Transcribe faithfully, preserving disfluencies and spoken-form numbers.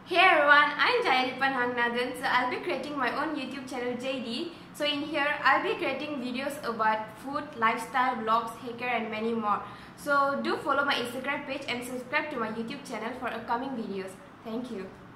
Hey everyone, I'm Jayadipan Hangnathan. So I'll be creating my own YouTube channel J D. So in here, I'll be creating videos about food, lifestyle, vlogs, hacker and many more. So do follow my Instagram page and subscribe to my YouTube channel for upcoming videos. Thank you.